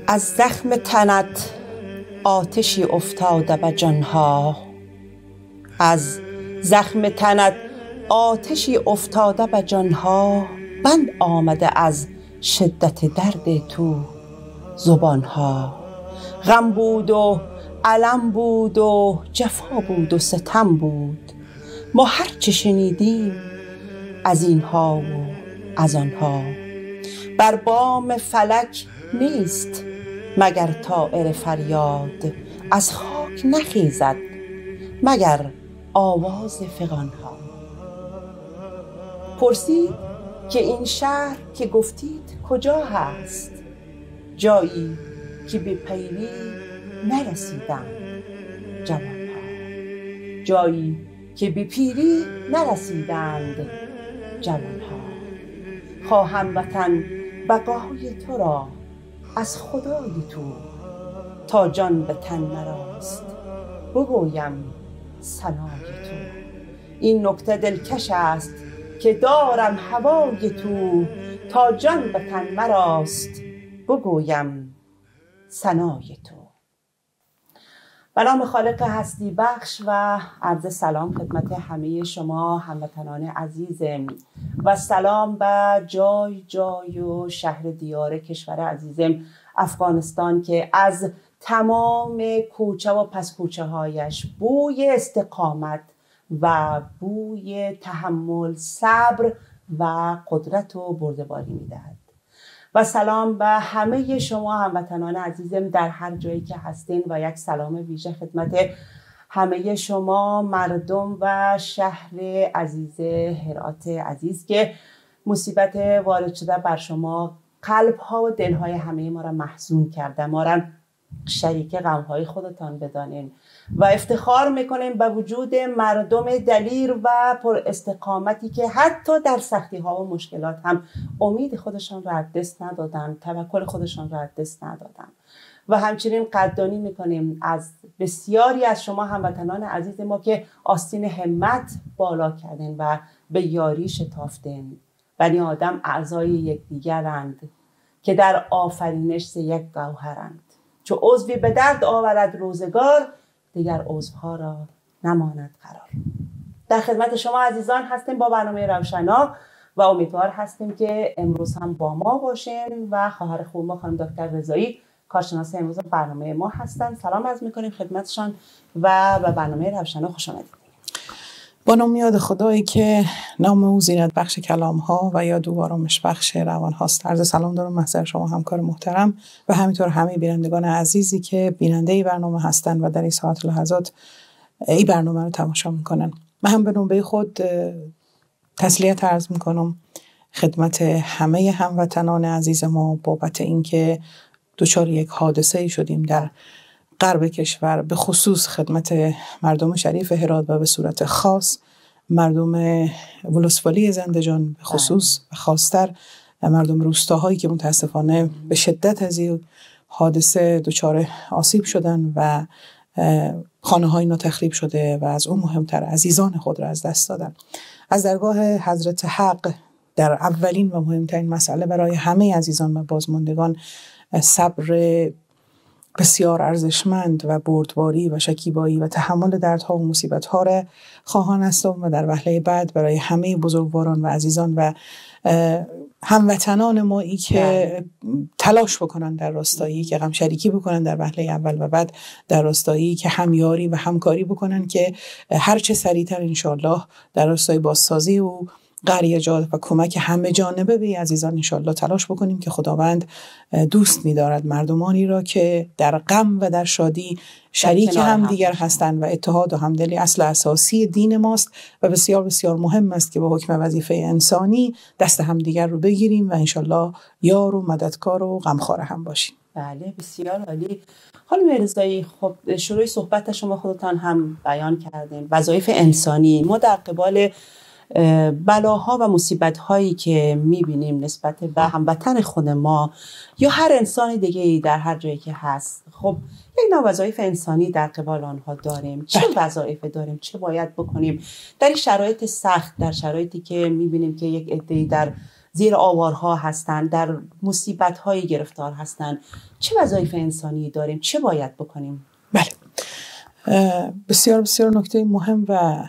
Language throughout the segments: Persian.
از زخم تنت آتشی افتاده به جانها، از زخم تنت آتشی افتاده به جانها، بند آمده از شدت درد تو زبانها. غم بود و الم بود و جفا بود و ستم بود، ما هر چه شنیدیم از اینها و از آنها. بر بام فلک نیست مگر طایر فریاد، از خاک نخیزد مگر آواز فغانها. پرسید که این شهر که گفتید کجا هست، جایی که به پیری نرسیدند جوانها، جایی که به پیری نرسیدند جوانها. خواهم وطن بقای تو را از خدای تو، تا جان به تن مراست بگویم ثنای تو. این نکته دلکش است که دارم هوای تو، تا جان به تن مراست بگویم ثنای تو. به نام خالق هستی بخش و عرض سلام خدمت همه شما هموطنان عزیزم و سلام به جای جای و شهر دیار کشور عزیزم افغانستان که از تمام کوچه و پس کوچه هایش بوی استقامت و بوی تحمل، صبر و قدرت و بردباری میدهد. و سلام به همه شما هموطنان عزیزم در هر جایی که هستین و یک سلام ویژه خدمت همه شما مردم و شهر عزیز هرات عزیز که مصیبت وارد شده بر شما قلب ها و دل های همه ما را محزون کرده. ما را شریک غم های خودتان بدانین و افتخار میکنیم به وجود مردم دلیر و پر استقامتی که حتی در سختی ها و مشکلات هم امید خودشان را از دست ندادن، توکل خودشان را از دست ندادن. و همچنین قدردانی میکنیم از بسیاری از شما هموطنان عزیز ما که آستین همت بالا کردین و به یاری شتافتین. بنی آدم اعضای یکدیگرند که در آفرینش یک گوهرند، چو عضوی به درد آورد روزگار، دیگر عضوها را نماند قرار. در خدمت شما عزیزان هستیم با برنامه روشنا و امیدوار هستیم که امروز هم با ما باشین و خواهر خوب ما خانم دکتر رضایی کارشناس امروز برنامه ما هستند. سلام عرض میکنیم خدمتشان و به برنامه روشنا خوش آمدید. با نام یاد خدایی که نام او زینت بخش کلام ها و یاد او آرامش بخش روان هاست. عرض سلام دارم محضر شما همکار محترم و همینطور همه بینندگان عزیزی که بیننده ای برنامه هستند و در این ساعت لحظات این برنامه رو تماشا میکنن. من هم به نوبه خود تسلیت عرض میکنم خدمت همه هموطنان عزیز ما بابت اینکه دچار یک حادثه شدیم در غرب کشور، به خصوص خدمت مردم شریف هرات و به صورت خاص مردم ولسوالی زندجان به خصوص و خاصتر مردم روستاهایی که متاسفانه به شدت از این حادثه دچار آسیب شدن و خانه های اینا تخریب شده و از اون مهمتر عزیزان خود را از دست دادن. از درگاه حضرت حق در اولین و مهمترین مسئله برای همه عزیزان و بازماندگان صبر بسیار ارزشمند و بردباری و شکیبایی و تحمل دردها و مصیبت‌ها را خواهان هستم و در وهله بعد برای همه بزرگواران و عزیزان و هموطنان ما ای که تلاش بکنن در راستایی که غم شریکی بکنن در وهله اول و بعد در راستایی که همیاری و همکاری بکنن که هر چه سریعتر انشالله در راستای بازسازی و قریه جاد و کمک همه جانبه به عزیزان انشالله تلاش بکنیم که خداوند دوست می‌دارد مردمانی را که در غم و در شادی شریک هم دیگر هستند و اتحاد و همدلی اصل اساسی دین ماست و بسیار بسیار مهم است که با حکم وظیفه انسانی دست هم دیگر رو بگیریم و انشالله یار و مددکار و غمخوار هم باشیم. بله بسیار عالی. خانم رضایی، خب شروع صحبت شما خودتان هم بیان کردین وظایف انسانی. ما در قبال بلاها و مصیبت هایی که میبینیم نسبت به هموطن خود ما یا هر انسان دیگه در هر جایی که هست، خب یک نوع وظایف انسانی در قبال آنها داریم. چه وظایف داریم؟ چه باید بکنیم در این شرایط سخت، در شرایطی که میبینیم که یک عده‌ای در زیر آوارها هستن، در مصیبت‌های گرفتار هستن. چه وظایف انسانی داریم؟ چه باید بکنیم؟ بله، بسیار بسیار نکته مهم و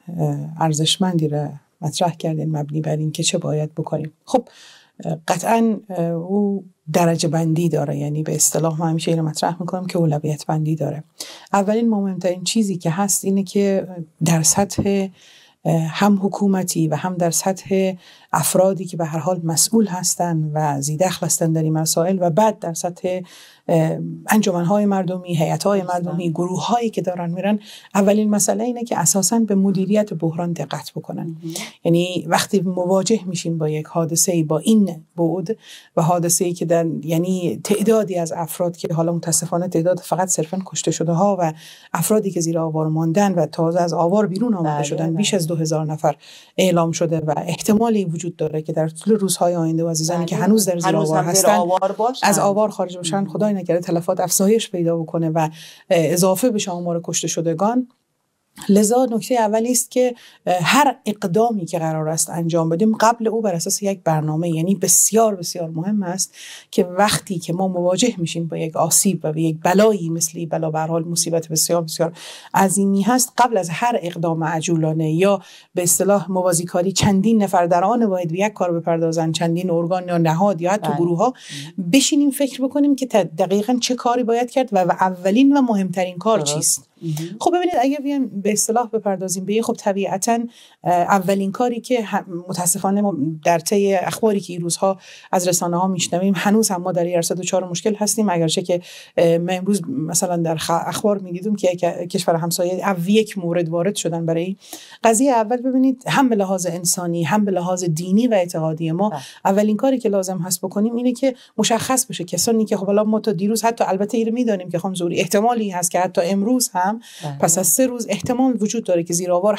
ارزشمندی را مطرح کردین مبنی بر این که چه باید بکنیم. خب قطعاً او درجه بندی داره، یعنی به اصطلاح ما همیشه این رو مطرح میکنم که اولویت بندی داره. اولین مهمترین چیزی که هست اینه که در سطح هم حکومتی و هم در سطح افرادی که به هر حال مسئول هستن و ذی‌دخل هستن در این مسائل، و بعد در سطح انجمن‌های مردمی، هیئت‌های مردمی، گروه‌هایی که دارن میرن، اولین مسئله اینه که اساساً به مدیریت بحران دقت بکنن. یعنی وقتی مواجه میشیم با یک حادثه‌ای با این بعد و حادثه‌ای که در یعنی تعدادی از افراد که حالا متاسفانه تعداد فقط صرفاً کشته شده ها و افرادی که زیر آوار ماندن و تازه از آوار بیرون آمده شدن بیش از 2000 نفر اعلام شده و احتمالی وجود داره که در طول روزهای آینده و عزیزانی که هنوز در زیر آوار هستن از آوار خارج بشن، خدای نکرده تلفات افزایش پیدا بکنه و اضافه بشه آمار کشته شدگان. لذا نکته اولی است که هر اقدامی که قرار است انجام بدیم قبل او بر اساس یک برنامه، یعنی بسیار بسیار مهم است که وقتی که ما مواجه میشیم با یک آسیب و به یک بلایی مثل بلا، به هر حال مصیبت بسیار بسیار عظیمی هست، قبل از هر اقدام عجولانه یا به اصطلاح موازیکاری چندین نفر در آن باید به یک کار بپردازن، چندین ارگان یا نهاد یا حتی گروه ها، بشینیم فکر بکنیم که دقیقاً چه کاری باید کرد و اولین و مهمترین کار چیست. خب ببینید اگر بیایم به اصطلاح بپردازیم به خب طبیعتاً اولین کاری که متاسفانه ما در طی اخباری که این روزها از رسانه ها میشنویم هنوز هم ما در ارصد دچار مشکل هستیم، اگرچه که من امروز مثلا در اخبار میدیدم که کشور همسایه یک مورد وارد شدن برای قضیه. اول ببینید هم به لحاظ انسانی هم به لحاظ دینی و اعتقادی ما اولین کاری که لازم هست بکنیم اینه که مشخص بشه کسانی که خب حالا ما تا دیروز حتی البته اینو میدانیم که خانم زوری احتمالی هست که حتی امروز هم پس از 3 روز احتمال وجود داره که زیر آوار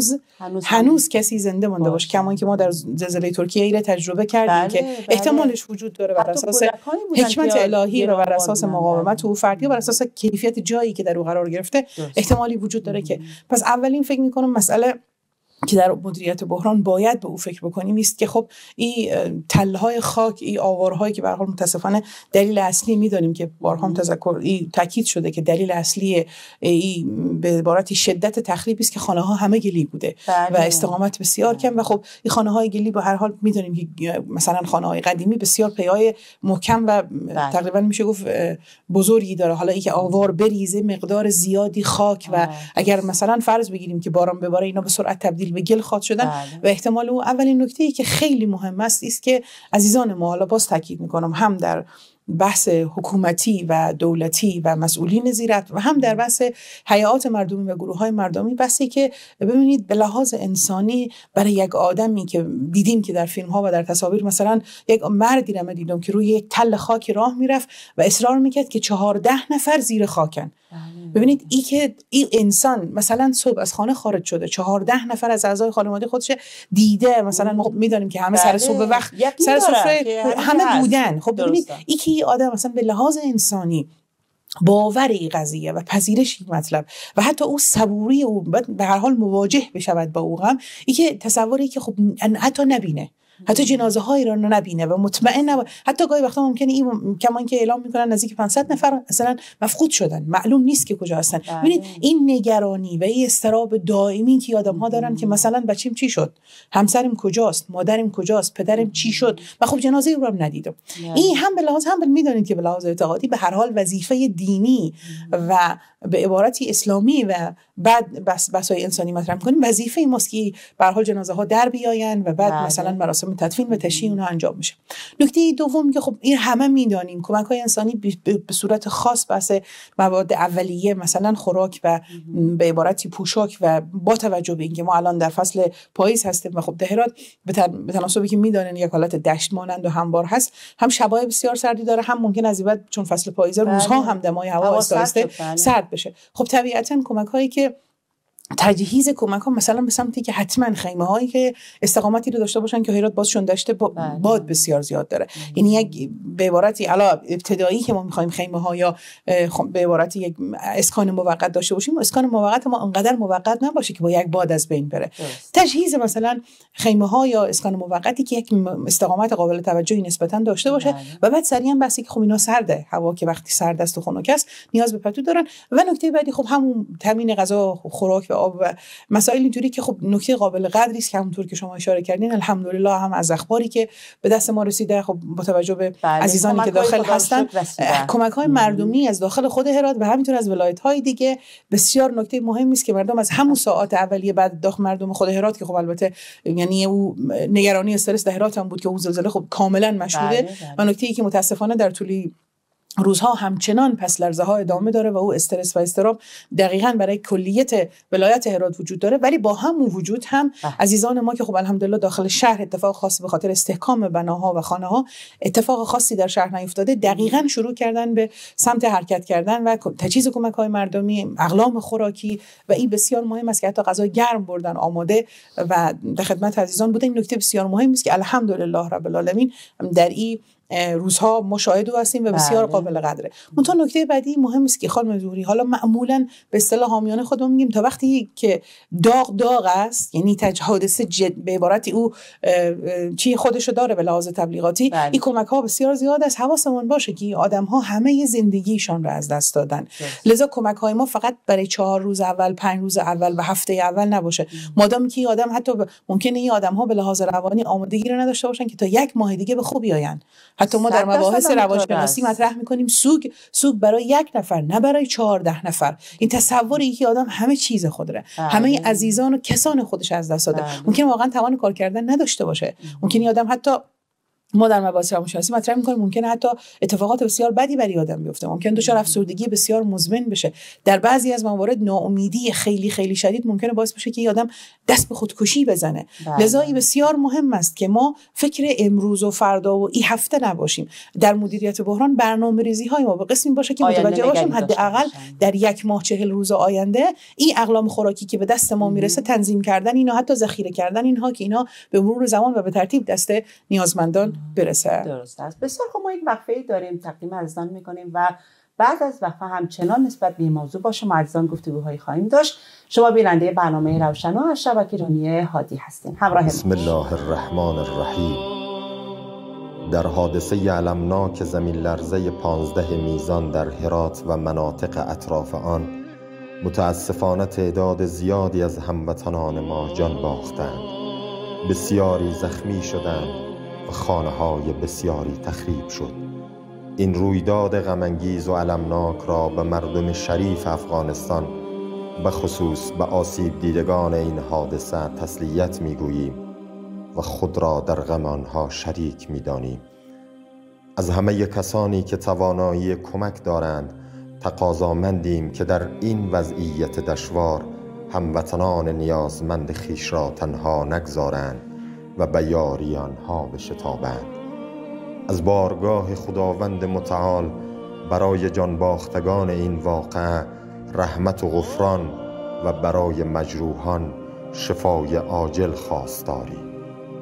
هنوز کسی زنده مونده باشه، کما اینکه ما در زلزله ترکیه ایره تجربه کردیم که احتمالش وجود داره بر اساس حکمت الهی و بر اساس مقاومت او فردی و بر اساس کیفیت جایی که در او قرار گرفته احتمالی وجود داره که پس اولین فکر می‌کنم مسئله که در مدیریت بحران باید به او فکر بکنیم است که خب این تلهای خاک، این آوارهایی که به هر حال متاسفانه دلیل اصلی میدانیم که بارها تاکید شده که دلیل اصلی این به عبارتی شدت تخریبی است که خانه ها همه گلی بوده و استقامت بسیار کم و خب این خانه های گلی به هر حال میدانیم که مثلا خانه های قدیمی بسیار پیای محکم و تقریبا میشه گفت بزرگی داره، حالا اینکه آوار بریزه مقدار زیادی خاک و اگر مثلا فرض بگیریم که باران بباره اینا به سرعت تبدیل به گل خواهد شدن و احتمال او اولین نکته‌ای که خیلی مهم است که عزیزان ما، حالا باز تاکید میکنم، هم در بحث حکومتی و دولتی و مسئولین زیرت و هم در بحث هیئات مردمی و گروه‌های مردمی، بحثی که ببینید به لحاظ انسانی برای یک آدمی که دیدیم که در فیلم‌ها و در تصاویر مثلا یک مردی رو دیدم که روی یک تل خاک راه میرفت و اصرار میکرد که 14 نفر زیر خاکن. ببینید این انسان مثلا صبح از خانه خارج شده، 14 نفر از اعضای خانواده خودش دیده، مثلا ما میدانیم که همه سر صبح وقت سر سفره همه بودن. خب ببینید این آدم مثلا به لحاظ انسانی باور این قضیه و پذیرش این مطلب و حتی او صبوری او به هر حال مواجه بشود با او غم، این که تصوری که خب حتی نبینه، حتی جنازه هایی را نبینه و مطمئن حتی گاهی وقتا ممکنه این کما که اعلام میکنن نزدیک 500 نفر مثلا مفقود شدن، معلوم نیست که کجا هستن. ببینید این نگرانی و این اضطراب دائمی که آدم ها دارن که مثلا بچیم چی شد، همسرم کجاست، مادرم کجاست، پدرم چی شد و خب جنازه او رو هم ندیدم. این هم به لحاظ هم میدونید که به لحاظ اعتقادی به هر حال وظیفه دینی و به عبارتی اسلامی و بعد بحث‌های انسانی مطرح می‌کنیم، وظیفه ماست که به هر حال جنازه ها در بیاین و بعد مثلا مراسم تدفین و تشییع اونها انجام میشه. نکته دوم که خب این همه میدانیم کمک‌های انسانی به صورت خاص بحث مواد اولیه مثلا خوراک و به عبارتی پوشاک و با توجه به اینکه ما الان در فصل پاییز هستیم و خب تهران به تناسبی که میدانن یک حالت دشت مانند و هموار هست، هم شبای بسیار سردی داره، هم ممکن از این بعد چون فصل پاییز روزها هم دمای هوا آهسته سرد بشه. خب طبیعتاً کمک‌هایی که تجهیز کمک ها مثلا به سمتی که حتما خیمه هایی که استقامتی رو داشته باشن که هرات بازشون داشته باد بسیار زیاد داره. یعنی یک به عبارتی علا ابتدایی که ما میخوایم خیمه ها یا به عبارتی یک اسکان موقت داشته باشیم، اسکان موقت ما انقدر موقت نباشه که با یک باد از بین بره. تجهیز مثلا خیمه ها یا اسکان موقتی که یک استقامت قابل توجهی نسبتا داشته باشه و بعد سریعا بسی که خب اینا سرده، هوا که وقتی سرد است و خنک است نیاز به پتو دارن. و نکته بعدی خب همون تامین غذا، خوراک و آب و مسائل اینجوری که خب نکته قابل قدری است که همونطور که شما اشاره کردین الحمدلله هم از اخباری که به دست ما رسیده، خب با توجه به عزیزانی که داخل هستن، کمک‌های مردمی از داخل خود هرات و همینطور از ولایت‌های دیگه بسیار نکته مهمی است که مردم از همون ساعات اولیه بعد داخل مردم خود هرات که خب البته یعنی او نگرانی استرس در هرات هم بود که اون زلزله خب کاملا مشهوده و نکته‌ای که متاسفانه در طول روزها همچنان پس لرزه ها ادامه داره و او استرس و اضطراب دقیقاً برای کلیت ولایت هرات وجود داره. ولی با همون وجود هم عزیزان ما که خب الحمدلله داخل شهر اتفاق خاصی به خاطر استحکام بناها و خانه ها اتفاق خاصی در شهر نیفتاده، دقیقاً شروع کردن به سمت حرکت کردن و تجهیز کمک های مردمی، اقلام خوراکی و این بسیار مهم است که حتی غذای گرم بردن آماده و در خدمت عزیزان بوده. این نکته بسیار مهمی است که الحمدلله رب العالمین در این روزها مشاهده هستیم و بسیار قابل قدره. منتها نکته بعدی مهم است که خانم ظهوری، حالا معمولا به اصطلاح حامیانه خودمون میگیم تا وقتی که داغ است، یعنی حادثه به عبارتی او چی خودشو داره به لحاظ تبلیغاتی، این کمک ها بسیار زیاد است. حواسمون باشه که آدم ها همه زندگیشان رو از دست دادن، لذا کمک های ما فقط برای 4 روز اول، 5 روز اول و هفته اول نباشه. مادامی که آدم حتی ممکنه این آدم ها به لحاظ روانی آمادگی رو نداشته باشن که تا 1 ماه دیگه به خوبی آین. حتی ما در مباحث روانشناسی مطرح میکنیم سوگ برای 1 نفر نه برای 14 نفر. این تصوری که آدم همه چیز خود داره، همه عزیزان و کسان خودش از دست داده، ممکن واقعا توان کار کردن نداشته باشه. ممکن آدم حتی ما در مباحث روانشناسی مطرح می‌کنیم ممکنه حتی اتفاقات بسیار بدی برای آدم بیفته، ممکن دچار افسردگی بسیار مزمن بشه. در بعضی از موارد ناامیدی خیلی خیلی شدید ممکنه باعث بشه که آدم دست به خودکشی بزنه. لذا بسیار مهم است که ما فکر امروز و فردا و این هفته نباشیم. در مدیریت بحران برنامه‌ریزی‌های ما به قسمی باشه که متوجه باشیم حداقل در 1 ماه 40 روز آینده این اقلام خوراکی که به دست ما میرسه تنظیم کردن اینا، حتی ذخیره کردن اینها که اینا به مرور زمان و به ترتیب دست نیازمندان برسه. درست است. بسیار خب، ما یک وقفه‌ای داریم تقدیم عزیزان می‌کنیم و بعد از وقفه همچنان نسبت به این موضوع با شما عزیزان گفتگوهایی خواهیم داشت. شما بیننده برنامه روشنا از شبکه ایرانی هادی هستین. همراه بسم الله الرحمن الرحیم. در حادثه المناک زمین لرزه 15 میزان در هرات و مناطق اطراف آن متاسفانه تعداد زیادی از هموطنان ما جان باختند، بسیاری زخمی شدند و خانه‌های بسیاری تخریب شد. این رویداد غم‌انگیز و المناک را به مردم شریف افغانستان به خصوص به آسیب دیدگان این حادثه تسلیت می‌گوییم و خود را در غم آنها شریک می‌دانیم. از همه کسانی که توانایی کمک دارند تقاضامندیم که در این وضعیت دشوار هموطنان نیازمند خویش را تنها نگذارند و به یاری آنها بشتابند. از بارگاه خداوند متعال برای جان باختگان این واقعه رحمت و غفران و برای مجروحان شفای عاجل خواستاریم.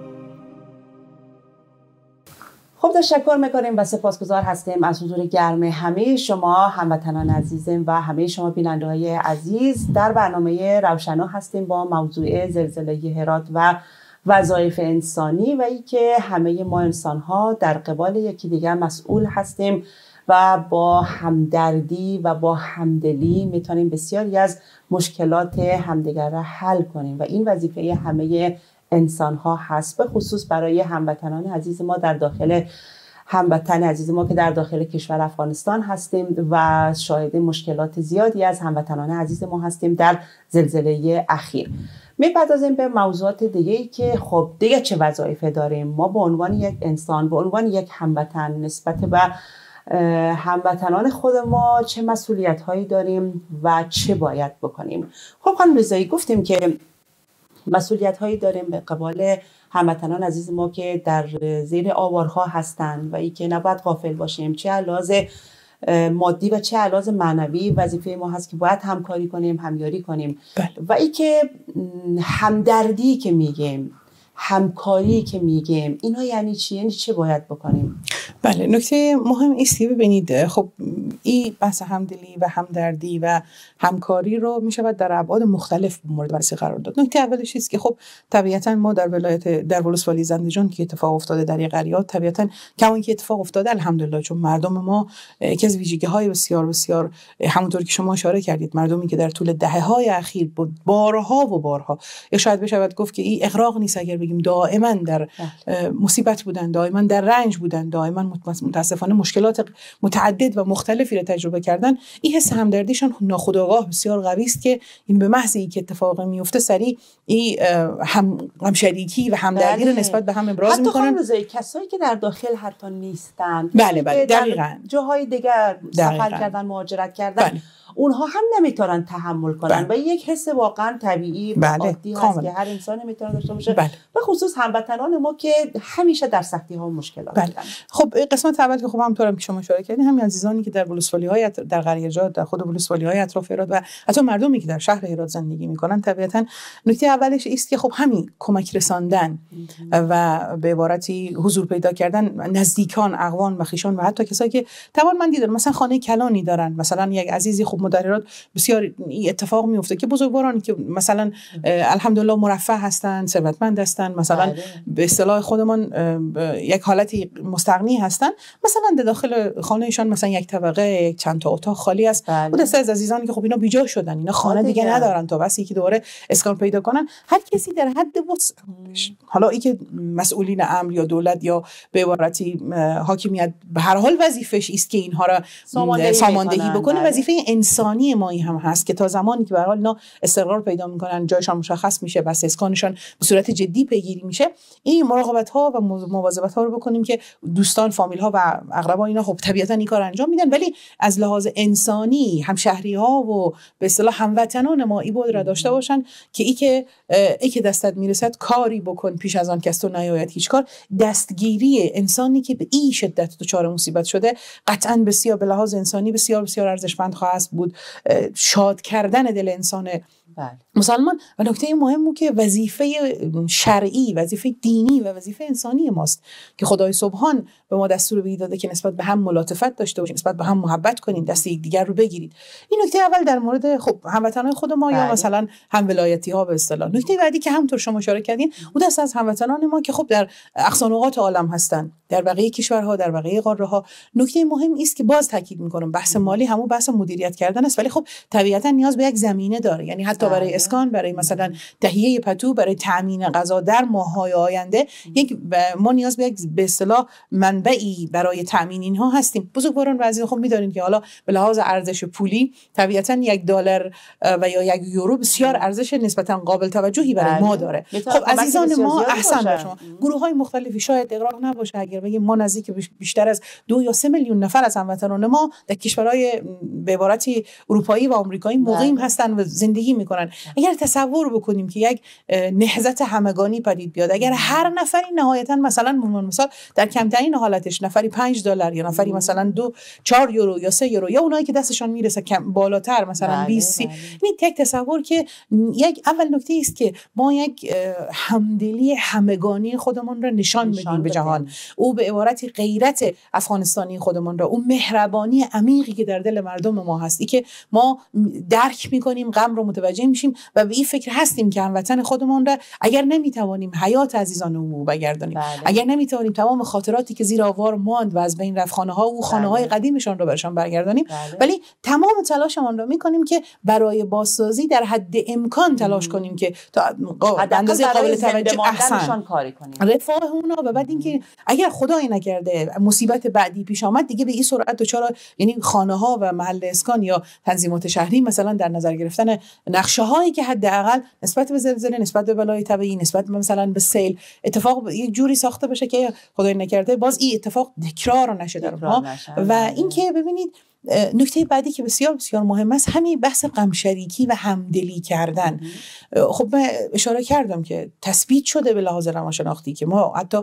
خب، تشکر میکنیم و سپاسگزار هستیم از حضور گرم همه شما هموطنان عزیزم و همه شما بیننده‌های عزیز. در برنامه روشنا هستیم با موضوع زلزله هرات و وظایف انسانی و ای که همه ما انسان‌ها در قبال یکی دیگر مسئول هستیم و با همدردی و با همدلی میتونیم بسیاری از مشکلات همدیگر را حل کنیم و این وظیفه همه انسان‌ها هست، به خصوص برای هموطنان عزیز ما در داخل هموطن عزیز ما که در داخل کشور افغانستان هستیم و شاهد مشکلات زیادی از هموطنان عزیز ما هستیم در زلزله اخیر. میپردازیم به موضوعات دیگه‌ای که خب دیگه چه وظایفی داریم ما به عنوان یک انسان، به عنوان یک هموطن، نسبت به هموطنان خود ما چه مسئولیت‌هایی داریم و چه باید بکنیم. خب خانم رضایی، گفتیم که مسئولیت‌هایی داریم به قبال هموطنان عزیز ما که در زیر آوارها هستند و ای که نباید غافل باشیم، چه لحاظ مادی و چه علاوه معنوی وظیفه ما هست که باید همکاری کنیم، همیاری کنیم. بله. و این که همدردی که میگیم، همکاری که میگیم، اینا یعنی چی؟ یعنی چه باید بکنیم؟ بله، نکته مهم است که ببینید خب این بحث همدلی و همدردی و همکاری رو میشود در ابعاد مختلف مورد بررسی قرار داد. نکته اولش است که خب طبیعتاً ما در ولسوالی زندجان که اتفاق افتاده در این قریات، طبیعتاً کما که اتفاق افتاده الحمدلله، چون مردم ما یکی از ویژگی‌های بسیار بسیار همونطور که شما اشاره کردید، مردمی که در طول دهه‌های اخیر بارها و بارها، یا شاید بشود گفت که این اغراق نیست اگر بگیم دائما در مصیبت بودن، دائما در رنج بودن، دائما متاسفانه مشکلات متعدد و مختلفی را تجربه کردن، این حس همدردیشان ناخودآگاه بسیار قوی است که این به محض اینکه اتفاق میفته سریع این همشریکی و همدردی رو نسبت به هم ابراز میکنن. حتی کسایی که در داخل حتی نیستن، بله دقیقاً جاهای دیگر سفر کردن، مهاجرت کردن، اونها هم نمیتونن تحمل کنن و یک حس واقعا طبیعی و عادی هست که هر انسان میتونه داشته باشه. به خصوص هموطنان ما که همیشه در سختی ها و مشکلات دارن. خب قسمت اول که خب همونطورم که شما اشاره کردین، همین عزیزانی که در ولسوالی‌های در قریه‌جات، در خود ولسوالی‌های اطراف هرات و حتی مردمی که در شهر هرات زندگی میکنن، طبیعتاً نکته اولش است که خب همین کمک رساندن و به عبارتی حضور پیدا کردن نزدیکان، اقوان و خویشان و حتی کسایی که توانمندی دارن، مثلا خانه کلانی دارن، مثلا یک عزیزی خب مدررات بسیار اتفاق میفته که بزرگوارانی که مثلا الحمدلله مرفه هستن، ثروتمند هستن، مثلا به اصطلاح خودمان یک حالتی مستغنی هستن، مثلا در داخل خانهشان مثلا یک طبقه، چند تا اتاق خالی است. و دسته از عزیزانی که خب اینا بیجا شدن، اینا خانه دیگه ندارن تا بس یکی دوباره اسکان پیدا کنن. هر کسی در حد وسعش، حالا ای که مسئولین امر یا دولت یا به عبارتی حاکمیت به هر حال وظیفش است که اینها را ساماندهی بکنه، وظیفه انسانی مایی هم هست که تا زمانی که به هر حال اینا استقرار پیدا میکنن، جایشان مشخص میشه، بس اسکانشان به صورت جدی پیگیری میشه، این مراقبت ها و مواظبت ها رو بکنیم که دوستان، فامیل ها و اقربا اینا خب طبیعتا این کار انجام میدن، ولی از لحاظ انسانی همشهری ها و به اصطلاح هموطنان ما این بود را داشته باشن که ای که دستت میرسد کاری بکن پیش از آن که از تو نیاید هیچ کار. دستگیری انسانی که به این شدت دچار مصیبت شده قطعا بسیار به لحاظ انسانی بسیار بسیار ارزشمند خواهد بود. شاد کردن دل انسان مسلمان. و نکته مهم که وظیفه شرعی، وظیفه دینی و وظیفه انسانی ماست که خدای سبحان به ما دستور بدی داده که نسبت به هم ملاطفت داشته باشیم، نسبت به هم محبت کنیم، دست یکدیگر رو بگیرید. این نکته اول در مورد خب هموطنان خود ما یا مثلا هم ولایتی ها به اصطلاح. نکته بعدی که همونطور شما اشاره کردین، اون دست از هموطنان ما که خب در اقصا نقاط عالم هستن، در بقیه کشورها، در بقیه قاره ها. نکته مهم است که باز تاکید می‌کنم بحث مالی همون بحث مدیریت کردن است، ولی خب طبیعتا نیاز به یک زمینه داره. یعنی حتی برای اسکان، برای مثلا تهیه پتو، برای تامین غذا در ماه‌های آینده ما نیاز به یک به اصطلاح منبعی برای تامین اینها هستیم. بزرگواران و عزیزان خب می‌دونید که حالا به لحاظ ارزش پولی طبیعتا $1 و یا €1 بسیار ارزش نسبتا قابل توجهی برای ما داره. خب عزیزان ما، احسن به شما، گروه‌های مختلفی شاید اغراق نباشه اگر بگیم ما نزدیک بیشتر از 2 یا 3 میلیون نفر از هموطنان ما در کشورهای به عبارتی اروپایی و آمریکایی مقیم هستن و زندگی میکنن. اگر تصور بکنیم که یک نهضت همگانی پدید بیاد، اگر هر نفری نهایتا مثلا مثال در کمترین حالتش نفری $5 یا نفری مثلا 4 یورو یا 3 یورو یا اونایی که دستشان میرسه کم بالاتر مثلا 20 این یک تصور که یک اول نکته است که ما یک همدلی همگانی خودمون را نشان بدیم به جهان، او به عبارتی غیرت افغانستانی خودمون را، اون مهربانی عمیقی که در دل مردم ما هست، ای که ما درک میکنیم، غم رو متوجه میشیم و به این فکر هستیم که هموطن خودمون را اگر نمیتوانیم حیات عزیزانمون رو بگردانیم، اگر نمیتوانیم تمام خاطراتی که زیر آوار ماند و از بین رفت خانه‌ها و خانه‌های قدیمشان رو برشان برگردانیم، ولی تمام تلاشمون رو میکنیم که برای بازسازی در حد امکان تلاش کنیم که تا اندازه قابل توجه احسن کاری کنیم، رفاه اونا. و بعد اینکه اگر خدای نکرده مصیبت بعدی پیش آمد، دیگه به این سرعت دچار، یعنی خانه‌ها و محل اسکان یا تنظیمات شهری مثلا در نظر گرفتن نقشه‌هایی که حداقل نسبت به زلزله، نسبت به بلای طبیعی، نسبت به مثلا به سیل اتفاق یک جوری ساخته بشه که خدای نکرده باز این اتفاق تکرار نشه در ما. و اینکه ببینید نکته بعدی که بسیار بسیار مهم است همین بحث غم شریکی و همدلی کردن. خب من اشاره کردم که تثبیت شده به لحاظ روانشناختی که ما حتی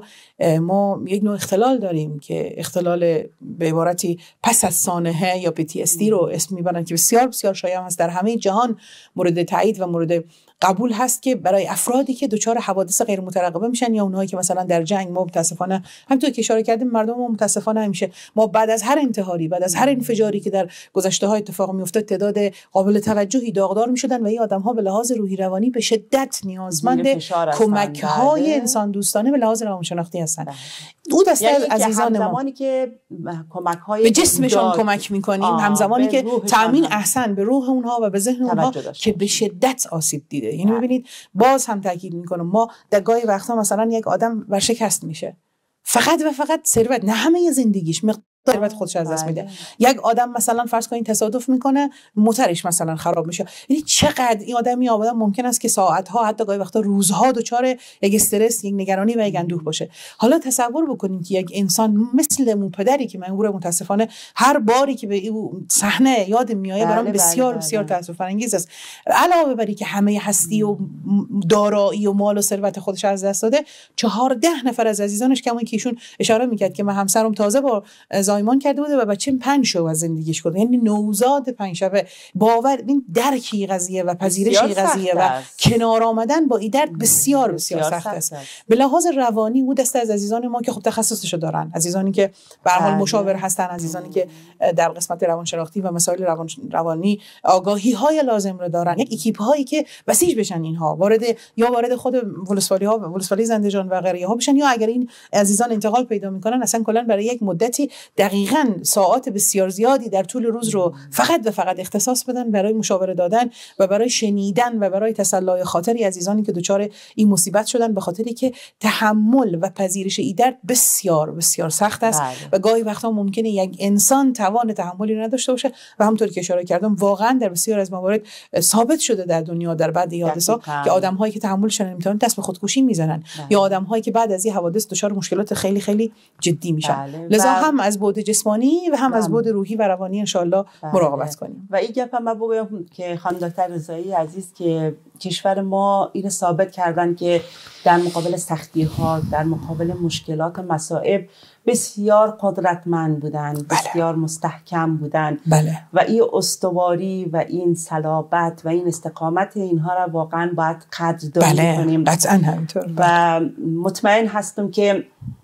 ما یک نوع اختلال داریم که اختلال به عبارتی پس از سانحه یا PTSD رو اسم میبرن که بسیار بسیار شایع است در همه جهان، مورد تایید و مورد قبول هست که برای افرادی که دچار حوادث غیر مترقبه میشن یا اونهایی که مثلا در جنگ، ما متاسفانه همونطور که اشاره کردیم مردم ما متاسفانه همیشه ما بعد از هر انتحاری، بعد از هر انفجاری که در گذشته ها اتفاق میافتاد تعداد قابل توجهی داغدار میشدن و این آدم ها به لحاظ روحی روانی به شدت نیازمند کمک های انسان دوستانه به لحاظ روانشناختی هستن. او دسته یعنی عزیزان ما همزمانی که کمک های به جسمشان کمک میکنیم، همزمانی که تامین احسن به روح اونها و به ذهن اونها که به شدت آسیب دیده. یعنی ببینید باز هم تاکید میکنم ما در گاهی وقتا مثلا یک آدم ورشکست میشه فقط و فقط ثروت، نه همه زندگیش ثروت خودش از دست میده. یک آدم مثلا فرض کنید تصادف میکنه موتورش مثلا خراب میشه، یعنی چقدر این آدم ممکن است که ساعت‌ها حتی گاهی وقتا روزها دچار یک استرس، یک نگرانی و یک اندوه باشه. حالا تصور بکنیم که یک انسان مثل مو پدری که من متاسفانه هر باری که به این صحنه یاد میایه برام بسیار بسیار تأسف انگیز است. علاوه بر اینکه همه هستی و دارایی و مال و ثروت خودش از دست داده، 14 نفر از عزیزانش که همون که ایشون اشاره میکرد که من همسرم تازه با زایمان کرده بوده و بچه‌م 5 شب از زندگیش گذشته، یعنی نوزاد 5 شبه. باور این درکی قضیه و پذیرش قضیه و کنار آمدن با این درد بسیار بسیار سخت است. به لحاظ روانی او دسته از عزیزان ما که خب تخصصشو دارن، عزیزانی که به هر حال مشاور هستن، عزیزانی که در قسمت روانشناختی و مسائل روانی آگاهی های لازم رو دارن، یک اکیپ هایی که بسیج بشن اینها وارد خود ولسوالی زندجان و غیره ها بشن، یا اگر این عزیزان انتقال پیدا میکنن اصلا کلا برای یک مدتی دقیقاً ساعات بسیار زیادی در طول روز رو فقط و فقط اختصاص بدن برای مشاوره دادن و برای شنیدن و برای تسلای خاطری عزیزانی که دچار این مصیبت شدن، به خاطری که تحمل و پذیرش این درد بسیار بسیار سخت است و گاهی وقتا ممکنه یک انسان توان تحملی نداشته باشه و همونطور که اشاره کردم واقعا در بسیار از موارد ثابت شده در دنیا در بعد این حادثه که آدم‌هایی که تحملشون نمیتونن دست به خودکشی میزنن یا آدم‌هایی که بعد از این حوادث دچار مشکلات خیلی خیلی جدی میشن. لذا هم از بعد جسمانی و هم از بعد روحی و روانی ان شاءالله مراقبت کنیم. و این گپ من بگم که خانم دکتر رضایی عزیز که کشور ما این ثابت کردن که در مقابل سختی‌ها، در مقابل مشکلات و مصائب بسیار قدرتمند بودند، بسیار مستحکم بودند و این استواری و این صلابت و این استقامت اینها را واقعا باید قدردانی کنیم. قطعاً همینطور. و مطمئن هستم که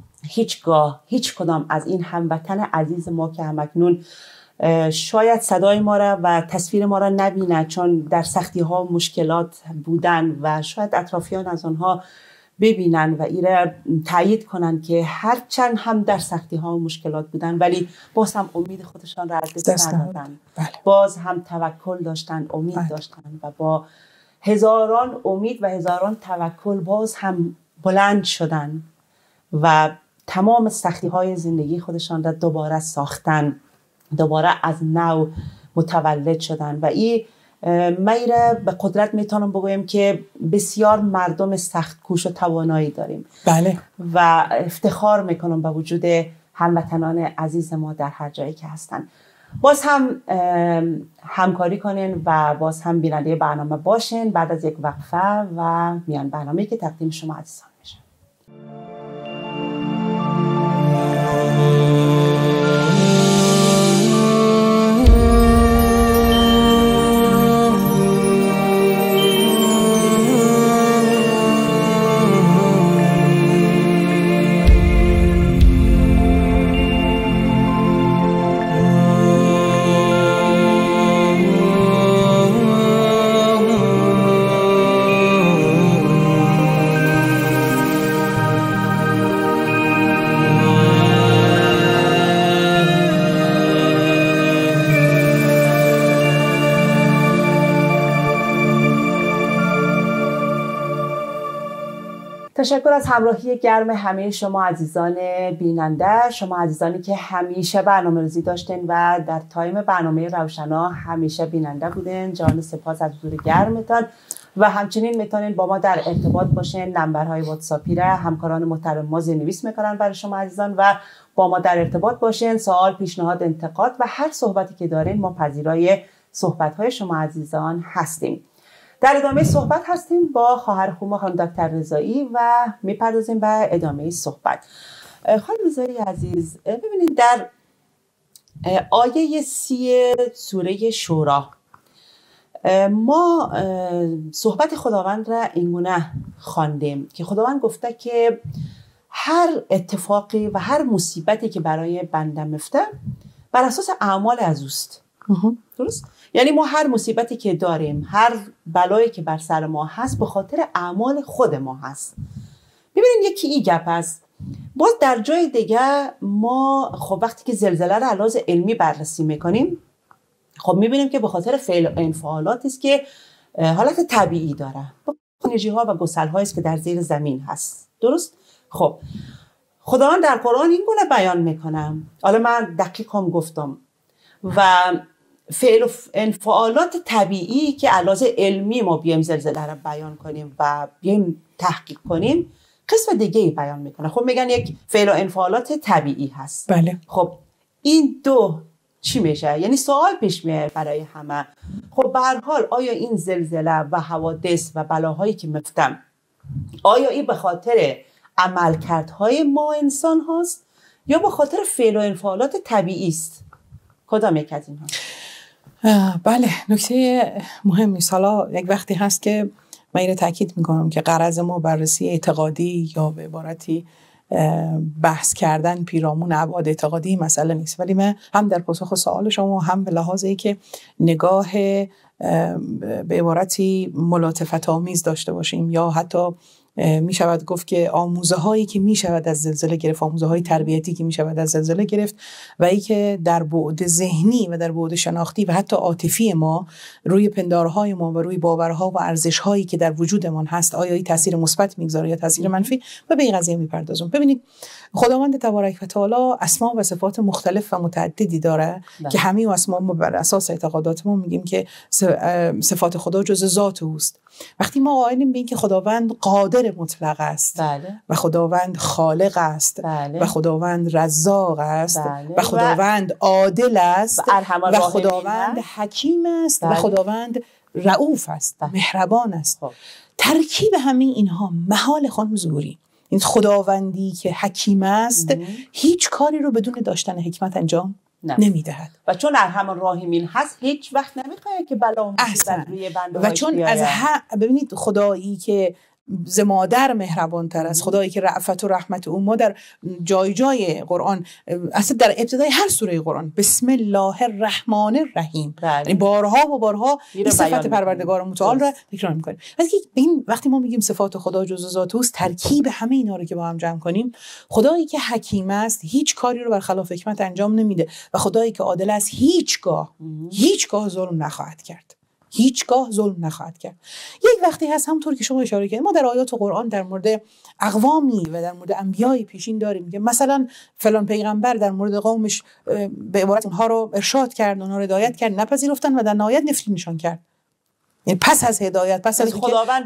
هیچ کدام از این هموطن عزیز ما که همکنون شاید صدای ما را و تصویر ما را نبینند چون در سختی ها مشکلات بودن و شاید اطرافیان از آنها ببینن و ایره تایید کنن که هرچند هم در سختی ها و مشکلات بودن ولی باز هم امید خودشان را از دست ندادن. باز هم توکل داشتن، امید داشتن و با هزاران امید و هزاران توکل باز هم بلند شدن و تمام سختی های زندگی خودشان را دوباره ساختن، دوباره از نو متولد شدن و این میره به قدرت میتونم بگویم که بسیار مردم سخت کوش و توانایی داریم. و افتخار میکنم به وجود هموطنان عزیز ما در هر جایی که هستن. باز هم همکاری کنین و باز هم بیننده برنامه باشین بعد از یک وقفه و میان برنامه‌ای که تقدیم شما عزیزان میشه. تشکر از همراهی گرم همه شما عزیزان بیننده، شما عزیزانی که همیشه برنامه‌ریزی داشتین و در تایم برنامه روشنا همیشه بیننده بودین. جان سپاس از حضور گرمتان و همچنین میتونین با ما در ارتباط باشین. نمبرهای واتساپی را همکاران محترم ما زیرنویس میکنن برای شما عزیزان و با ما در ارتباط باشین. سوال، پیشنهاد، انتقاد و هر صحبتی که دارین ما پذیرای صحبت‌های شما عزیزان هستیم. در ادامه صحبت هستیم با خواهر خوب خانم دکتر رضایی و میپردازیم به ادامه صحبت. خانم رضایی عزیز، ببینید در آیه 30 سوره شورا ما صحبت خداوند را اینگونه خواندیم که خداوند گفته که هر اتفاقی و هر مصیبتی که برای بنده میفته بر اساس اعمال از اوست. درست؟ یعنی ما هر مصیبتی که داریم، هر بلایی که بر سر ما هست به خاطر اعمال خود ما هست. ببینید یکی این گپ است. باز در جای دیگه ما خب وقتی که زلزله را علاوه علمی بررسی میکنیم خب میبینیم که به خاطر فعل و انفعالاتی است که حالت طبیعی داره، انرژی ها و گسل هایی است که در زیر زمین هست. درست؟ خب خداوند در قرآن این گونه بیان میکنم، حالا من دقیق هم گفتم، و فعل و انفعالات طبیعی که علاوه علمی ما بیایم زلزله را بیان کنیم و بیایم تحقیق کنیم قسم دیگه ای بیان میکنه. خب میگن یک فعل و انفعالات طبیعی هست. بله. خب این دو چی میشه؟ یعنی سوال پیش میاد برای همه. خب به هر حال آیا این زلزله و حوادث و بلاهایی که میفتم آیا این به خاطر عملکردهای ما انسان هاست یا به خاطر فعل و انفعالات طبیعی است؟ کدام یک از اینها؟ بله، نکته مهمی. حالا یک وقتی هست که من اینو تاکید میکنم که غرض ما بررسی اعتقادی یا به عبارتی بحث کردن پیرامون ابعاد اعتقادی مسئله نیست، ولی من هم در پاسخ سوال شما هم به لحاظ ای که نگاه به عبارتی ملاطفت آمیز داشته باشیم یا حتی می شود گفت که آموزه هایی که می شود از زلزله گرفت، آموزه های تربیتی که می شود از زلزله گرفت و ای که در بعد ذهنی و در بعد شناختی و حتی عاطفی ما روی پندارهای ما و روی باورها و ارزش هایی که در وجودمان هست آیا این تاثیر مثبت میگذاره یا تاثیر منفی و به این قضیه میپردازم. ببینید خداوند تبارک و تعالی اسما و صفات مختلف و متعددی داره که همه اسما ما بر اساس اعتقادات ما میگیم که صفات خدا جز ذات اوست. وقتی ما قائلیم به این که خداوند قادر مطلق است و خداوند خالق است و خداوند رزاق است و خداوند عادل است و خداوند حکیم است و خداوند رؤوف است، مهربان است، ترکیب همه اینها محال خانم ظهوری، این خداوندی که حکیم است هیچ کاری رو بدون داشتن حکمت انجام نمیدهد و چون ارحم الراحمین هست هیچ وقت نمیخواد که بلا و مصیبت روی بنده و چون از ببینید خدایی که ز مادر مهربان تر است، خدایی که رأفت و رحمت او ما در جای جای قرآن، اصلا در ابتدای هر سوره قرآن بسم الله الرحمن الرحیم، یعنی بارها و بارها این صفت پروردگار متعال را تکرار می‌کنیم. وقتی ما میگیم صفات خدا جزء ذات اوست، ترکیب همه اینا رو که با هم جمع کنیم، خدایی که حکیم است هیچ کاری رو برخلاف حکمت انجام نمیده و خدایی که عادل است هیچگاه ظلم نخواهد کرد. هیچگاه ظلم نخواهد کرد. یک وقتی هست همونطور که شما اشاره کردید ما در آیات قرآن در مورد اقوامی و در مورد انبیای پیشین داریم که مثلا فلان پیغمبر در مورد قومش به عبارت اونها رو ارشاد کرد، اونها رو هدایت کرد، نپذیرفتن و در نهایت نفرین نشان کرد. یعنی پس از هدایت، پس از خداوند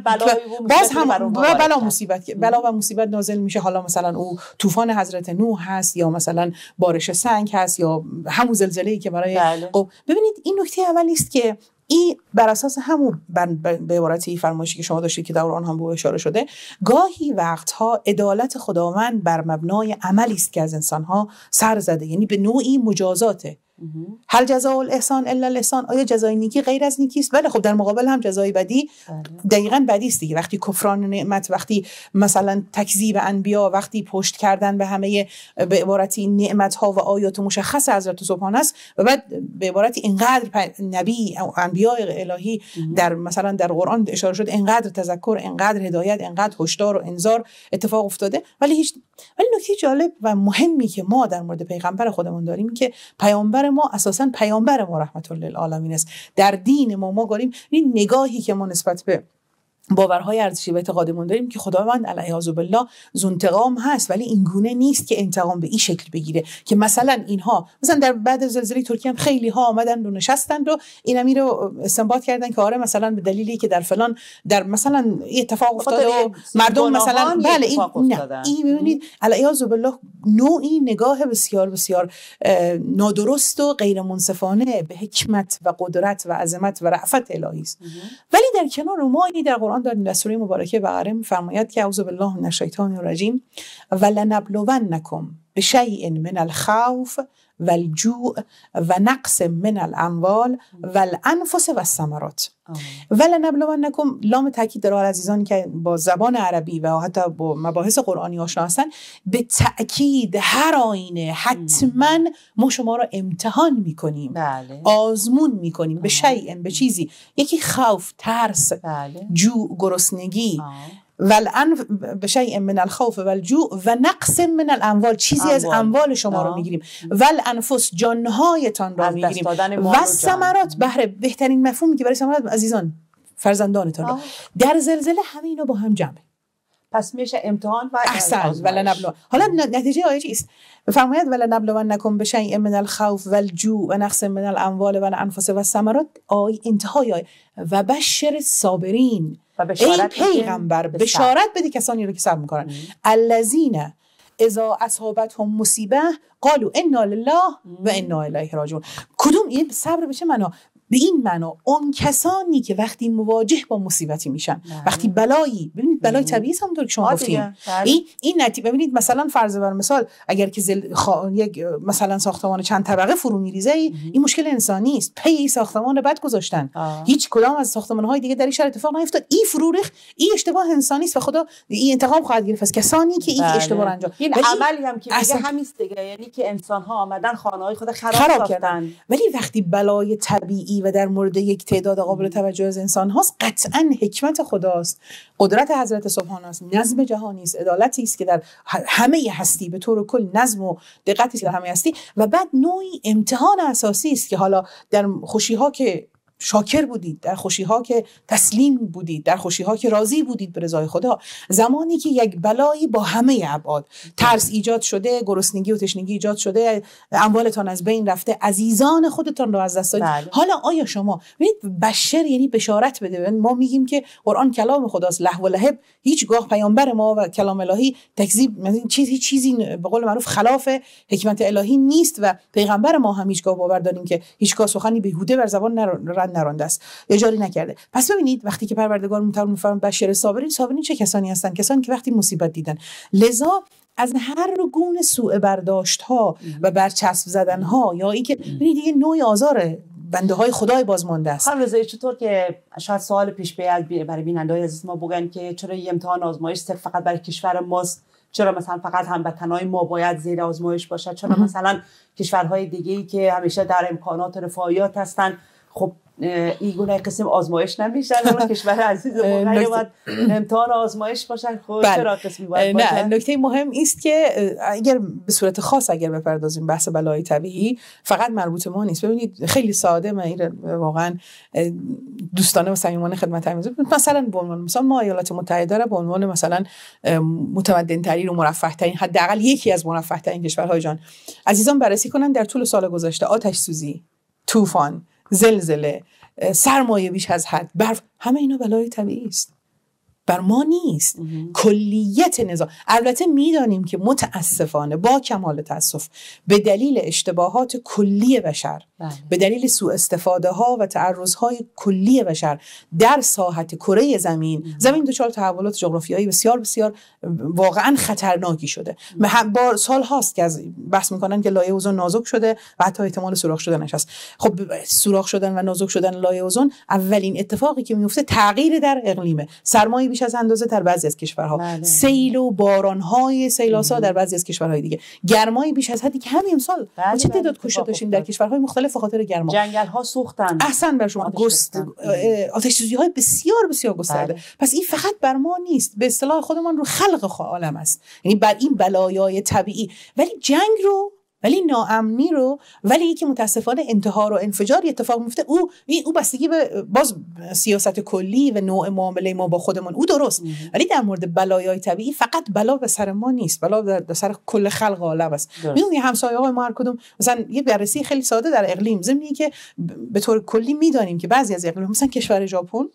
بلا و مصیبت نازل میشه. حالا مثلا او طوفان حضرت نوح هست یا مثلا بارش سنگ هست یا همون زلزله‌ای که برای ببینید این نکته اولی است که این بر اساس همون به عبارتی فرمایشی که شما داشتید که در قرآن هم به اشاره شده، گاهی وقتها عدالت خداوند بر مبنای عملی است که از انسانها سر زده، یعنی به نوعی مجازاته. هل جزاء الاحسان الا الاحسان، آیا جزای نیکی غیر از نیکی است؟ ولی خب در مقابل هم جزای بدی دقیقاً بدی است دیگه. وقتی کفران نعمت، وقتی مثلا تکذیب انبیا، وقتی پشت کردن به همه به عبارتی نعمت ها و آیات مشخص حضرت سبحان است و بعد به عبارتی اینقدر نبی او انبیاء الهی در مثلا در قرآن اشاره شد، اینقدر تذکر، اینقدر هدایت، اینقدر هشدار و انذار اتفاق افتاده. ولی نکته جالب و مهمی که ما در مورد پیغمبر خودمون داریم که پیامبر ما اساساً پیامبر ما رحمت الله للعالمین است. در دین ما گفتیم این نگاهی که ما نسبت به باورهای ارزشی و اعتقادمون داریم که خداوند علیه بالله ذو انتقام هست، ولی این گونه نیست که انتقام به این شکل بگیره که مثلا اینها مثلا در بعد زلزله ترکیه هم خیلی ها آمدن و نشستن و این امیر رو استنباط کردن که آره مثلا به دلیلی که در فلان در مثلا اتفاق افتاده و مردم مثلا بله این ببینید علیه بالله نوعی نگاه بسیار بسیار نادرست و غیر منصفانه به حکمت و قدرت و عظمت و رأفت الهی است. ولی در کنار ما این در قرآن داریم، در سوره مبارکه بقره می‌فرماید که اعوذ بالله من الشیطان الرجیم ولنبلونکم بشیء من الخوف والجوع و نقص من الاموال والانفس والثمرات. ولنبلونکم لام تاکید داره عزیزانی که با زبان عربی و حتی با مباحث قرآنی آشنا هستن، به تأکید هر آینه حتما ما شما را امتحان میکنیم، بله. آزمون میکنیم به شیء، به چیزی، یکی خوف ترس، بله. جوع گرسنگی، به شیء من الخوف والجوع و نقص من الاموال، چیزی از اموال شما رو میگیریم، والانفس جانهایتان را میگیریم، و ثمرات، بهره بهترین مفهومی که برای ثمرات عزیزان فرزندانتان در زلزله همه اینا با هم جمعه، پس میشه امتحان و احسن ولنبلو. حالا نتیجه آیه چیست؟ بفرمایید ولنبلونکم بشیء من الخوف والجوع و نقص من الاموال والانفس والثمرات، انتهای آیه و بشر الصابرین، ای پیغمبر بشارت بده کسانی رو که صبر میکنن، الذین اذا اصابتهم مصیبه قالوا انا لله و انا الیه راجعون. کدوم این صبر بشه معنا؟ به این معنا اون کسانی که وقتی مواجه با مصیبتی میشن، وقتی بلایی، ببینید بلای طبیعی است همونطور که شما گفتین، این نتیجه، ببینید مثلا فرض بر مثال اگر که یک مثلا ساختمان چند طبقه فرو میریزه، این مشکل انسانی است، پی ساختمان رو بد گذاشتن، هیچ کدام از ساختمان‌های دیگه در این شرایط اتفاق نیفتاد، این فرو ریخت، این اشتباه انسانی است و خدا این انتقام خواهد گرفت از کسانی که این اشتباه انجام. این عملی هم که میگه همین دیگه، یعنی که انسان‌ها آمدن خانه‌های خود خراب کردن. ولی وقتی بلای طبیعی و در مورد یک تعداد قابل توجه از انسان هاست، قطعا حکمت خداست، قدرت حضرت سبحانه است، نظم جهانی است، عدالتی است که در همه هستی به طور کل نظم و دقتی است در همه هستی، و بعد نوعی امتحان اساسی است که حالا در خوشی‌ها که شاکر بودید، در خوشی‌ها که تسلیم بودید، در خوشی‌ها که راضی بودید به رضای خدا، زمانی که یک بلایی با همه ابعاد، ترس ایجاد شده، گرسنگی و تشنگی ایجاد شده، اموالتان از بین رفته، عزیزان خودتان رو از دست دادید، حالا آیا شما ببینید بشر یعنی بشارت بده. ما میگیم که قرآن کلام خداست، لهو و لعب، هیچگاه پیامبر ما و کلام الهی تکذیب چیزی به قول معروف خلاف حکمت الهی نیست و پیغمبر ما هم هیچگاه باور داریم که هیچگاه سخنی بیهوده بر زبان نرانده است، اجاری نکرده. پس ببینید وقتی که پروردگار متعال میفرماید بشر صابرین، صابرین چه کسانی هستند؟ کسانی که وقتی مصیبت دیدن، لذا از هر گونه سوء برداشت ها و برچسب زدن ها یا اینکه ببینید دیگه نوع آزار بنده های خدای بازمانده است. خانم رضایی، چطور که شاید سوال پیش بیاد برای بیننده‌های عزیز ما بگن که چرا این امتحان آزمایش فقط برای کشور ماست؟ چرا مثلا فقط هموطنای ما باید زیر آزمایش باشد؟ چرا مثلا کشورهای دیگه‌ای که همیشه در امکانات رفاهیات هستن خب این گونه قسم آزمایش نمیشن؟ اما کشور عزیز ما باید امتحان آزمایش باشن. خب چرا قسمی باید باشن؟ نه، نکته مهم است که اگر به صورت خاص اگر بپردازیم بحث بلای طبیعی، فقط مربوط ما نیست. ببینید خیلی ساده، من واقعا دوستانه و صمیمانه خدمت عرض می‌کنم. مثلا به عنوان مثال ما ایالات متحده را به عنوان مثلا متمدن ترین و مرفه ترین، حداقل یکی از مرفه ترین کشورهای جهان عزیزان بررسی کنن. در طول سال گذشته آتش سوزی، طوفان، زلزله، سرمایه بیش از حد، برف، همه اینا بلای طبیعی است، بر ما نیست. کلیت نظام، البته میدانیم که متاسفانه با کمال تاسف به دلیل اشتباهات کلی بشر، به دلیل سوء استفاده ها و تعرض های کلی بشر در ساحت کره زمین دچار تحولات جغرافیایی بسیار بسیار واقعا خطرناکی شده. با سال هاست که از بحث میکنن که لایه اوزون نازک شده و حتی احتمال سوراخ شدنش هست. خب سوراخ شدن و نازک شدن لایه اوزون اولین اتفاقی که میفته تغییر در اقلیمه، سرمایه بیش از اندازه در بعضی از کشورها، سیل و باران‌های سیلاسا در بعضی از کشورهای دیگه، گرمای بیش از حدی که همین امسال چه تعداد کشته داشتیم در کشورهای مختلف به خاطر گرما، جنگل‌ها سوختن، احسن بر شما، آتش‌سوزی‌های بسیار بسیار گسترده. پس این فقط بر ما نیست، به اصطلاح خودمان رو خلق عالم است، یعنی بر این بلایای طبیعی. ولی جنگ رو ولی ناامنی رو، ولی یکی متاسفانه انتحار و انفجاری اتفاق میفته، او بستگی به باز سیاست کلی و نوع معامله ما با خودمون او درست. ولی در مورد بلایای طبیعی فقط بلا به سر ما نیست، بلا در سر کل خلق عالم است. میدونی همسایه‌های ما هر کدوم مثلا یه بررسی خیلی ساده در اقلیم، ضمنی که به طور کلی میدانیم که بعضی از اقلیم مثلا کشور ژاپن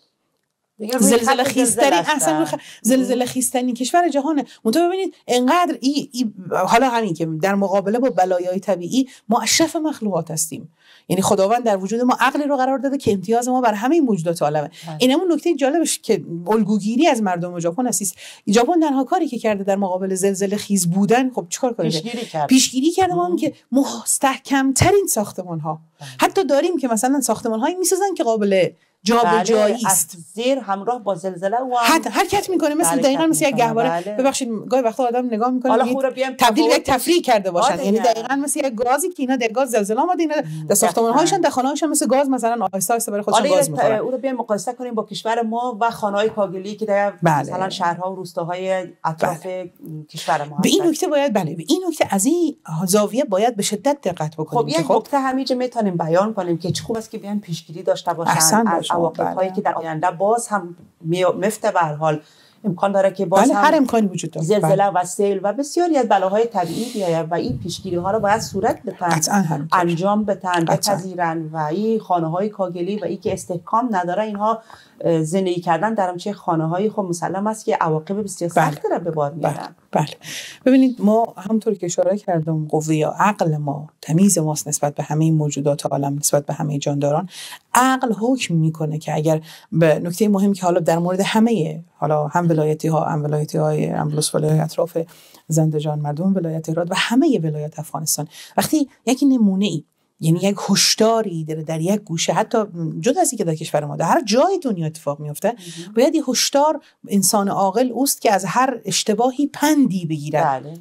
زلزله خیزترین زلزله خیزترین کشور جهانه. منتها ببینید انقدر حالا همین که در مقابله با بلایای طبیعی ما اشرف مخلوقات هستیم، یعنی خداوند در وجود ما عقلی رو قرار داده که امتیاز ما بر همه موجودات عالمه. این همون نکته جالبش که الگوگیری از مردم ژاپن است. ژاپن تنها کاری که کرده در مقابل زلزله خیز بودن، خب چیکار کرده؟ پیشگیری کرده. ما که مستحکم‌ترین ساختمان‌ها حتی داریم که مثلا ساختمان‌هایی می‌سازن که قابل جابجایی است، زیر همراه با زلزله و حرکت میکنه، مثل دقیقاً مثل یک گهواره. ببخشید گاهی وقتا آدم نگاه میکنه تبدیل به یک تفریح کرده باشن، یعنی دقیقاً مثل یک گازی که اینا در گاز زلزله اومده، اینا در ساختمان‌هایشون در خانه‌هاشون مثل گاز مثلا آهسته آهسته برای خودشون گاز میخورن. او رو بیایم مقایسه کنیم با کشور ما و خانه‌های کاگلی که در مثلا شهرها و روستاهای اطراف کشور ما. به این نکته باید به این نکته از این زاویه باید به شدت دقت بکنیم. خب یک نکته همینجا میتونیم بیان کنیم که چه خوب است که بیان پیشگیری داشته باشن از عواقب‌هایی که در آینده باز هم میفته. به هر حال امکان داره که باز هم هر امکانی وجود داره، زلزله و سیل و بسیاری از بلاهای طبیعی بیاید و این پیشگیری ها رو باید صورت بدن، انجام بدن، بپذیرن. و این خانه‌های کاگلی و این که استحکام نداره، اینها زندگی کردن در همچه خانه‌های خب مسلم است که عواقب بسیار سخت را به بار میارن. بله. ببینید ما همونطور که اشاره کردم قوه یا عقل ما تمیز ماست نسبت به همه موجودات عالم، نسبت به همه جانداران. عقل حکم میکنه که اگر به نکته مهمی که حالا در مورد همه، حالا هم ولایتی‌های ولایت اطراف زندجان، مردم ولایت هرات و همه ولایت افغانستان، وقتی یک نمونه‌ای، یعنی یک هشداری در یک گوشه، حتی جدا از اینکه در کشور ما در هر جای دنیا اتفاق میفته، باید این هشدار انسان عاقل اوست که از هر اشتباهی پندی بگیرد. بله.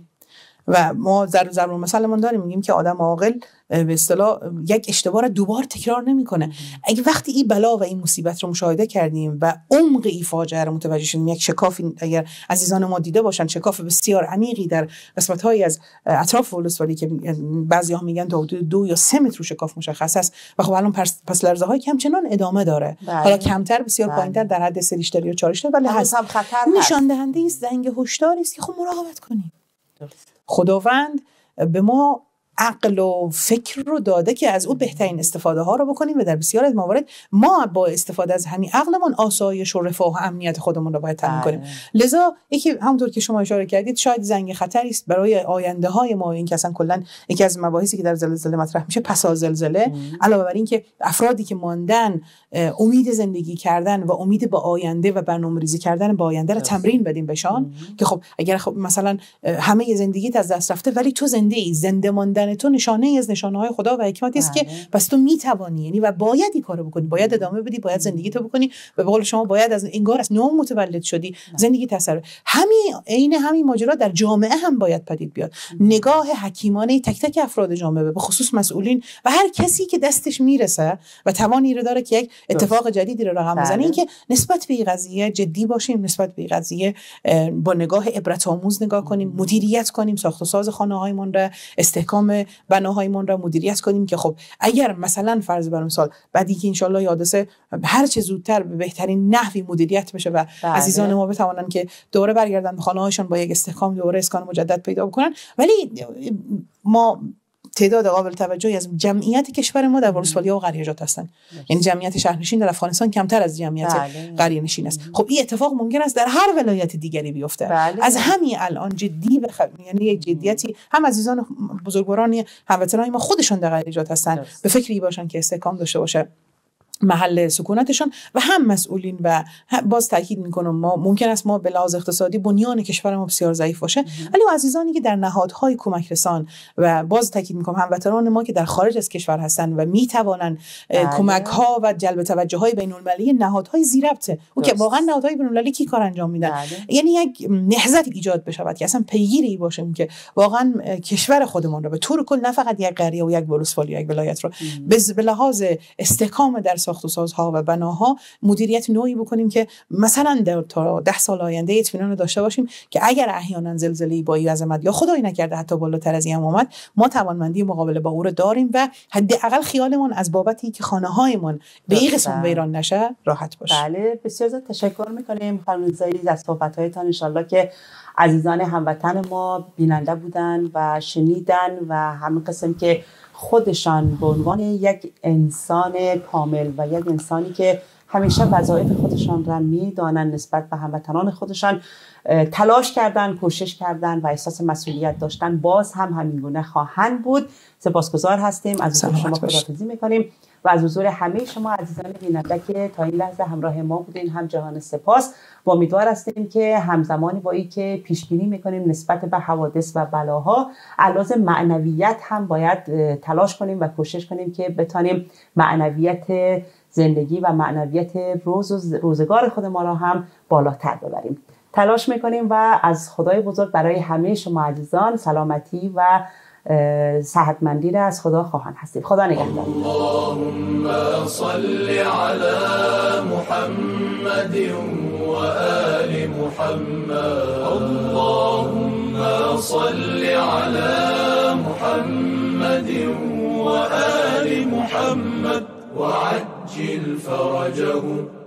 و ما ضرب المثل ما داریم، میگیم که آدم عاقل به اصطلاح یک اشتباه را دوبار تکرار نمیکنه. اگه وقتی این بلا و این مصیبت رو مشاهده کردیم و عمق این فاجعه رو متوجه شدیم، یک شکافی اگر عزیزان ما دیده باشن، شکاف بسیار عمیقی در قسمت‌هایی از اطراف ولسوالی که بعضی‌ها میگن 2 یا 3 متر شکاف مشخص است و خب الان پس لرزه‌هایی که همچنان ادامه داره. حالا کمتر، بسیار پایین‌تر، در حد 3 ریشتر یا 4 ریشتر، ولی هست. نشان دهنده است، زنگ هشداری است که خب مراقبت کنیم. خداوند به ما عقل و فکر رو داده که از او بهترین استفاده ها رو بکنیم و در بسیار از موارد ما با استفاده از همین عقلمون آسایش و رفاه و امنیت خودمون رو باید تامین کنیم. لذا یکی همونطور که شما اشاره کردید شاید زنگ خطری است برای آینده های ما، این که اصلا کلا یکی از مباحثی که در زلزله مطرح میشه پس از زلزله، علاوه بر این که افرادی که ماندن امید زندگی کردن و امید به آینده و برنامه‌ریزی کردن با آینده رو تمرین بدیم بهشان که خب اگر خب مثلا همه زندگیت از دست رفته ولی تو زنده‌ای، زنده ماندن تو نشانه از نشانه‌های خدا و حکمتی است که پس تو میتوانی، یعنی و باید این کارو بکنی، باید ادامه بدی، باید زندگی تو بکنی و به قول شما باید از انگار از نو متولد شدی زندگی تصرف. همین ماجرا در جامعه هم باید پدید بیاد. نگاه حکیمانه تک تک افراد جامعه، به خصوص مسئولین و هر کسی که دستش میرسه و توانی رو داره که یک اتفاق جدیدی رو رقم بزنه، این که نسبت به این قضیه جدی باشیم، نسبت به این قضیه با نگاه عبرت آموز نگاه کنیم، مدیریت کنیم ساخت و ساز خانه‌هایمون را، استحکام بناهایمون را مدیریت کنیم که خب اگر مثلا فرض بر مثال بعدی که ان شاء الله حادثه هر چه زودتر به بهترین نحوی مدیریت بشه و عزیزان ما بتوانن که دوره برگردن به خانه‌هاشون با یک استحکام دوره اسکان مجدد پیدا بکنن. ولی ما تعداد قابل توجهی از جمعیت کشور ما در ولسوالی‌ها و قریه‌جات هستند. یعنی جمعیت شهرنشین در افغانستان کمتر از جمعیت قریه‌نشین است. خب این اتفاق ممکن است در هر ولایت دیگری بیفته. از همین الان جدی یعنی یک جدیتی هم عزیزان بزرگواران هموطنان ما خودشون در قریه‌جات هستند به فکری باشن که استحکام داشته باشه محل سکونتشان و هم مسئولین. و باز تاکید میکنم ما ممکن است ما به لحاظ اقتصادی بنیان کشور ما بسیار ضعیف باشه، ولی عزیزانی که در نهادهای کمک رسان و باز تاکید میکنم هموطنان ما که در خارج از کشور هستن و میتوانن کمک ها و جلب توجه های بین المللی نهادهای ذی‌ربطه او که واقعا نهادهای بین المللی کی کار انجام میدن، یعنی یک نهضت ایجاد بشود که اصلا پیگیری باشیم که واقعا کشور خودمون رو به طور کل نه فقط یک قریه و یک ولسوالی و یک ولایت رو به لحاظ استحکام در ساخت و سازها و بناها مدیریت نوعی بکنیم که مثلا تا 10 سال آینده اطمینان داشته باشیم که اگر احیانا زلزله‌ای با این عظمت یا خدای نکرده حتی بالاتر از این هم اومد، ما توانمندی مقابله با او رو داریم و حداقل خیالمون از بابتی که خانه‌هایمون به این قسم ویران نشه راحت باشه. بله، بسیار زیاد تشکر می‌کنیم خانم زاید از صحبت‌هایتان. ان شاءالله که عزیزان هموطن ما بیننده بودن و شنیدن و همین قسم که خودشان به عنوان یک انسان کامل و یک انسانی که همیشه وظایف خودشان را میدانن نسبت به هموطنان خودشان تلاش کردن، کوشش کردن و احساس مسئولیت داشتن، باز هم همینگونه خواهند بود. سپاسگزار هستیم، از حضور شما خداحافظی میکنیم و از حضور همه شما عزیزان بیننده که تا این لحظه همراه ما بودین هم جهان سپاس. و امیدوار هستیم که همزمانی با این که پیش بینی میکنیم نسبت به حوادث و بلاها، علاوه معنویت هم باید تلاش کنیم و کوشش کنیم که بتانیم معنویت زندگی و معنویت روزگار خود ما را هم بالاتر ببریم. تلاش میکنیم و از خدای بزرگ برای همه شما عزیزان سلامتی و صحتمندی را از خدا خواهان هستیم. خدا نگهدار. اللهم صل علی محمد و آل محمد. اللهم صل علی محمد و آل محمد وعجل فرجهم